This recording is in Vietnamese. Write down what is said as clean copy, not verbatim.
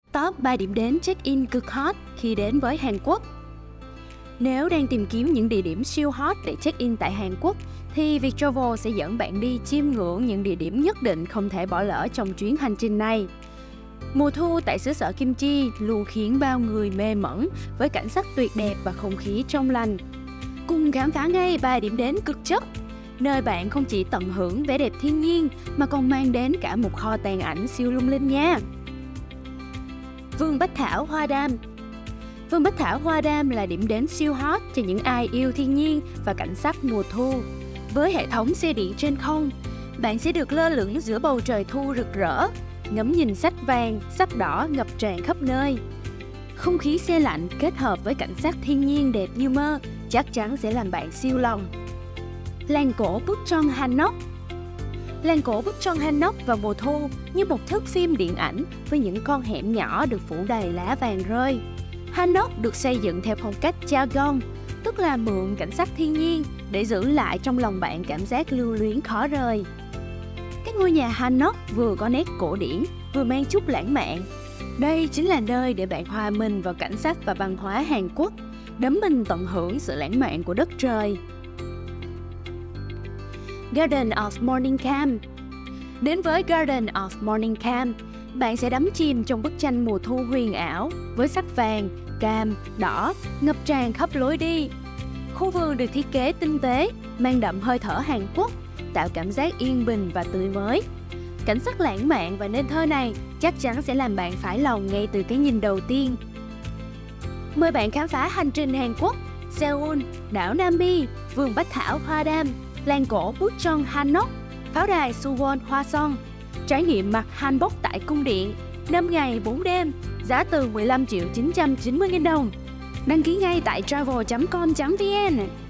Top 3 điểm đến check-in cực hot khi đến với Hàn Quốc. Nếu đang tìm kiếm những địa điểm siêu hot để check-in tại Hàn Quốc, thì Viettravel sẽ dẫn bạn đi chiêm ngưỡng những địa điểm nhất định không thể bỏ lỡ trong chuyến hành trình này. Mùa thu tại xứ sở kim chi luôn khiến bao người mê mẩn với cảnh sắc tuyệt đẹp và không khí trong lành. Cùng khám phá ngay 3 điểm đến cực chất, nơi bạn không chỉ tận hưởng vẻ đẹp thiên nhiên mà còn mang đến cả một kho tàng ảnh siêu lung linh nha. Vườn Bách Thảo Hoa Đam. Vườn Bách Thảo Hoa Đam là điểm đến siêu hot cho những ai yêu thiên nhiên và cảnh sắc mùa thu. Với hệ thống xe điện trên không, bạn sẽ được lơ lửng giữa bầu trời thu rực rỡ, ngắm nhìn sách vàng, sắc đỏ ngập tràn khắp nơi. Không khí se lạnh kết hợp với cảnh sắc thiên nhiên đẹp như mơ chắc chắn sẽ làm bạn siêu lòng. Làng cổ Bucheon Hanok. Làng cổ Bucheon Hanok vào mùa thu như một thước phim điện ảnh với những con hẻm nhỏ được phủ đầy lá vàng rơi. Hanok được xây dựng theo phong cách Chagon, tức là mượn cảnh sắc thiên nhiên để giữ lại trong lòng bạn cảm giác lưu luyến khó rời. Các ngôi nhà Hanok vừa có nét cổ điển, vừa mang chút lãng mạn. Đây chính là nơi để bạn hòa mình vào cảnh sắc và văn hóa Hàn Quốc, đắm mình tận hưởng sự lãng mạn của đất trời. Garden of Morning Calm. Đến với Garden of Morning Calm, bạn sẽ đắm chìm trong bức tranh mùa thu huyền ảo với sắc vàng, cam, đỏ ngập tràn khắp lối đi. Khu vườn được thiết kế tinh tế, mang đậm hơi thở Hàn Quốc, tạo cảm giác yên bình và tươi mới. Cảnh sắc lãng mạn và nên thơ này chắc chắn sẽ làm bạn phải lòng ngay từ cái nhìn đầu tiên. Mời bạn khám phá hành trình Hàn Quốc, Seoul, đảo Nam Mi, vườn Bách Thảo Hoa Đam, làng cổ Bucheon Hanok, pháo đài Suwon Hoa Son. Trải nghiệm mặc hanbok tại cung điện, 5 ngày 4 đêm, giá từ 15.990.000 đồng. Đăng ký ngay tại travel.com.vn.